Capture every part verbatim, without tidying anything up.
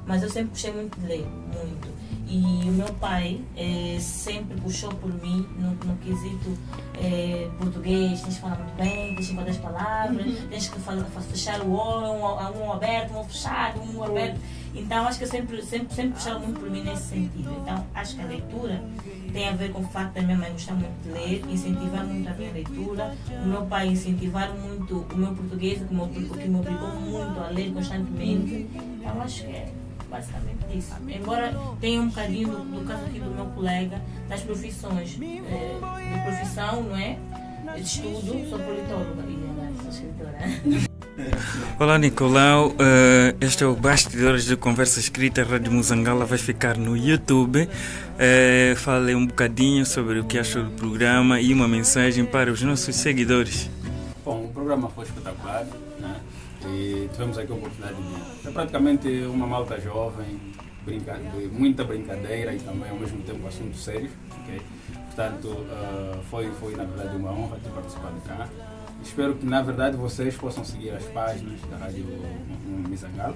mas eu sempre gostei muito de ler, muito. E o meu pai é, sempre puxou por mim no, no quesito é, português, tens que falar muito bem, tens que falar as palavras, uhum. tens que falar, fechar o olho, um, um aberto, um fechado, um aberto. Então acho que eu sempre, sempre, sempre puxava muito por mim nesse sentido. Então acho que a leitura tem a ver com o facto da minha mãe gostar muito de ler, incentivar muito a minha leitura, o meu pai incentivar muito o meu português, que me, que me obrigou muito a ler constantemente. Então acho que é basicamente isso. Embora tenha um bocadinho do, do caso aqui do meu colega, das profissões, é, de profissão, não é? De estudo, sou politóloga e sou escritora. Olá Nicolau, uh, este é o Bastidores de Conversa Escrita. A Rádio Muzangala vai ficar no YouTube. Uh, fale um bocadinho sobre o que achou do programa e uma mensagem para os nossos seguidores. Bom, o programa foi espetacular, né? E tivemos aqui a oportunidade de... É praticamente uma malta jovem, brinca... de muita brincadeira e também ao mesmo tempo assuntos sérios. Okay? Portanto, uh, foi, foi na verdade uma honra ter participado cá. Espero que, na verdade, vocês possam seguir as páginas da Rádio Muzangala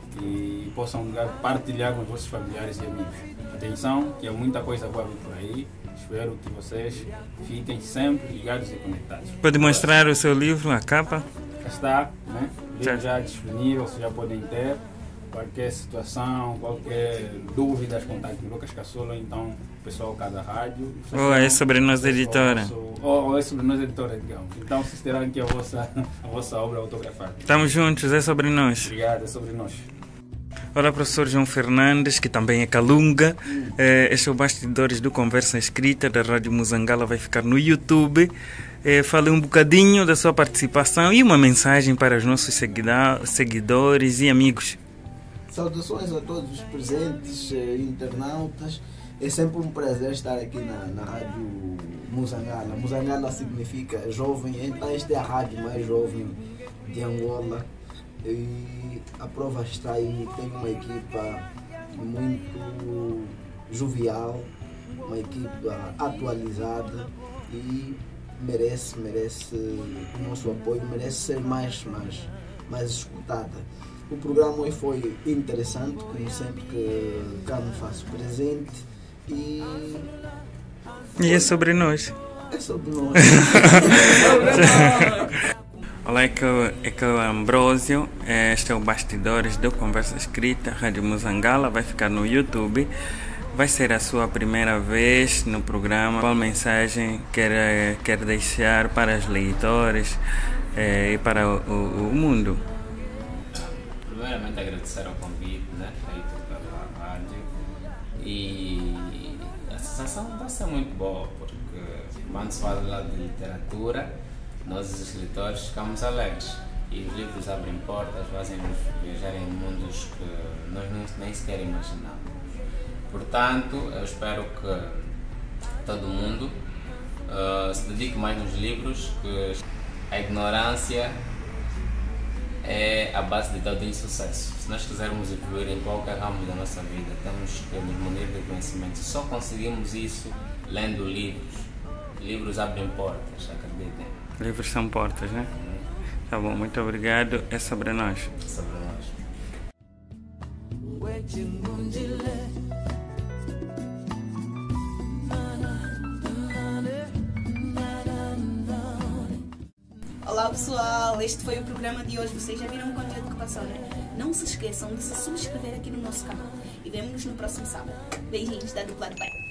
e possam partilhar com os vossos familiares e amigos. Atenção, que há muita coisa boa vir por aí. Espero que vocês fiquem sempre ligados e conectados. Pode mostrar o seu livro, a capa? Já está, né? O livro já disponível, vocês já podem ter. Qualquer situação, qualquer dúvida, contactem Lucas Caçula, então o pessoal cada rádio. Ou é sobre nós editora. Ou é sobre nós editora, digamos. Então vocês terão aqui a vossa, a vossa obra autografada. Estamos juntos, é sobre nós. Obrigado, é sobre nós. Olá, professor João Fernandes, que também é Calunga. Este é o Bastidores do Conversa Escrita da Rádio Muzangala, vai ficar no YouTube. Falei um bocadinho da sua participação e uma mensagem para os nossos seguidores e amigos. Saudações a todos os presentes, internautas. É sempre um prazer estar aqui na, na Rádio Muzangala. Muzangala significa jovem, então esta é a rádio mais jovem de Angola. E a prova está aí, tem uma equipa muito jovial, uma equipa atualizada e merece, merece o nosso apoio, merece ser mais, mais, mais escutada. O programa hoje foi interessante, como sempre que cá me faço presente e... E é sobre nós. É sobre nós. Olá, é que é o Ambrósio. Este é o Bastidores do Conversa Escrita, Rádio Muzangala, vai ficar no YouTube. Vai ser a sua primeira vez no programa. Qual mensagem quer, quer deixar para os leitores eh, e para o, o, o mundo? Primeiramente agradecer ao convite, né, feito pela rádio, e a sensação está a ser muito boa, porque quando se fala de literatura, nós os escritores ficamos alegres e os livros abrem portas, fazem-nos viajar em mundos que nós não, nem sequer imaginamos. Portanto, eu espero que todo mundo uh, se dedique mais nos livros, que a ignorância é a base de todo insucesso. Se nós quisermos evoluir em qualquer ramo da nossa vida, temos que nos munir de conhecimento. Só conseguimos isso lendo livros. Livros abrem portas, acreditem. Livros são portas, né? Uhum. Tá bom, muito obrigado. É sobre nós. É sobre nós. Olá pessoal, este foi o programa de hoje. Vocês já viram o conteúdo que passou, né? Não se esqueçam de se subscrever aqui no nosso canal. E vemo-nos no próximo sábado. Beijinhos da Dupla do Pai.